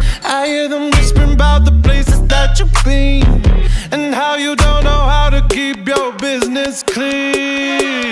I hear them whispering about the places that you've been, and how you don't know how to keep your business clean.